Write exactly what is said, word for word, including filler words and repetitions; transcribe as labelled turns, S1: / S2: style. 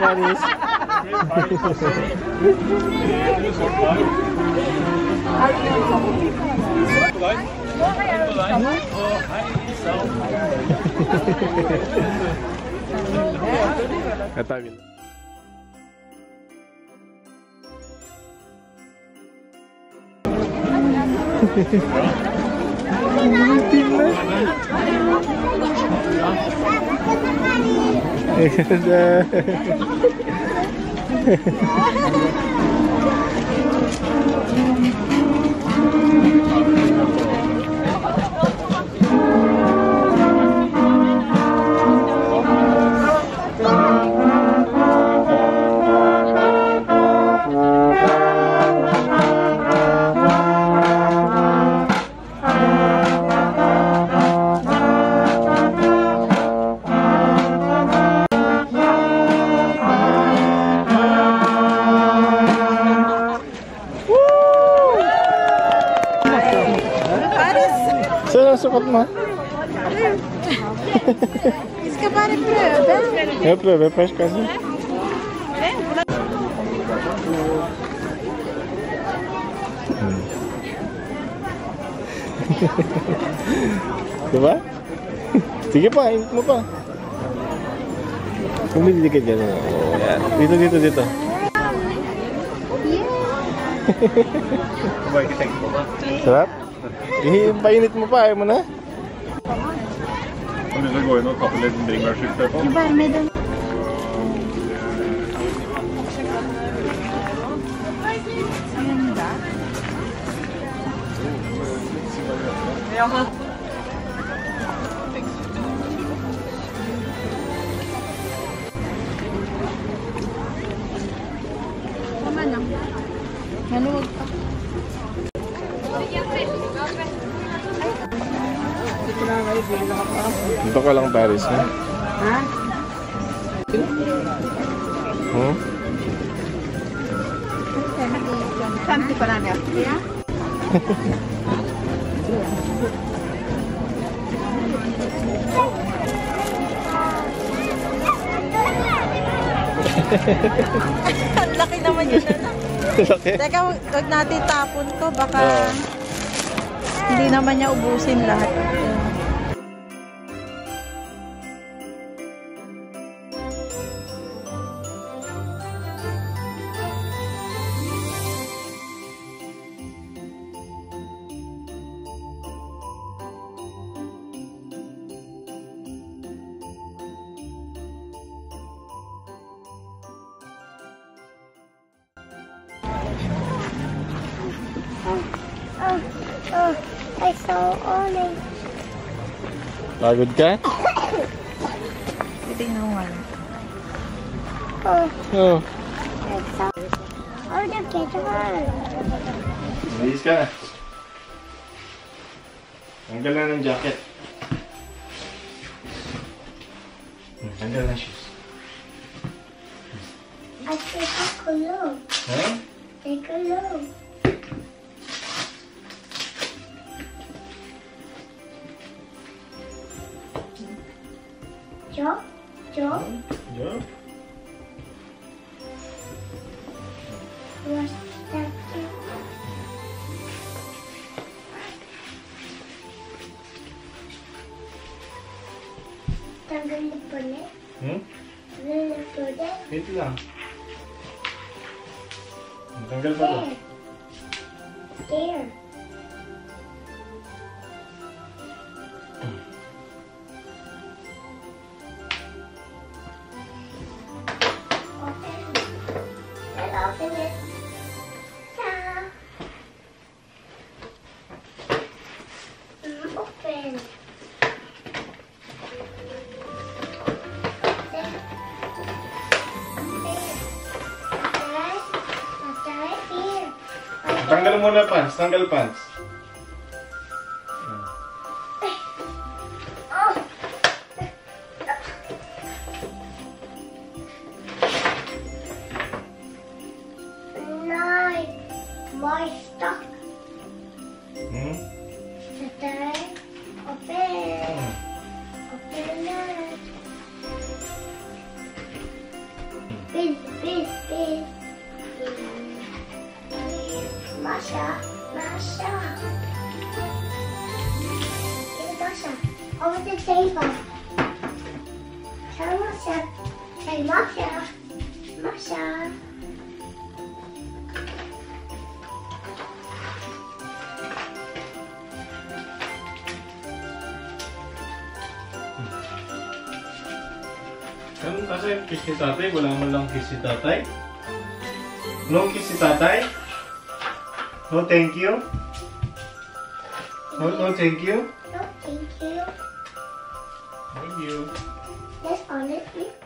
S1: Paris. Katabi. Sukat mo.
S2: Ska bara pröva.
S1: Jag prövar först kanske. Diba? Sige pa, ingat mo pa. Kumili ka dyan. Oh, yan. Dito, dito, dito. Sarap? Ipainit mo pa, ayaw mo na?
S3: Om du skal gå inn og tappe litt bringebærsylt på?
S2: Bare med den.
S4: Jaha.
S2: Tama na. Maluwag pa.
S1: Dito ka lang Paris, ha?
S2: Ha?
S1: Hmm?
S2: Santi pa lang yan. Kaya?
S4: Ang laki naman yun.
S1: Laki?
S4: Teka, huwag natin tapon to. Baka oh. Hindi naman niya ubusin lahat.
S2: Oh, oh, I saw orange.
S1: Pagod ka?
S4: Titignan mo nga.
S2: Oh,
S1: Oo.
S2: I saw. Oh, the kitchen one.
S1: Malis ka na. Tanggal na ng jacket. Tanggal na shoes.
S2: I take a color.
S1: Ha?
S2: Take a look. Jo, Jo,
S1: Jo?
S2: what's that? Tanggal na po na.
S1: Hmm?
S2: Tanggal na po na.
S1: Wait lang. Tanggal pa to.
S2: There. There. Open it. Ta. Mm, open. There. There. There. Here.
S1: Tanggal muna pants. Tanggal pants.
S2: Oh. Nine. My stuck.
S1: Hmm?
S2: There. Open. Open it. Biz, biz, biz. Masha, Masha. Here's Masha. Over the table. Tell Masha. Say Masha. Masha.
S1: Ano kasi kiss si tatay? Wala mo lang kiss si tatay? No kiss si tatay? No thank you? No, no thank you?
S2: No, thank you.
S1: Thank you.
S2: Let's on it.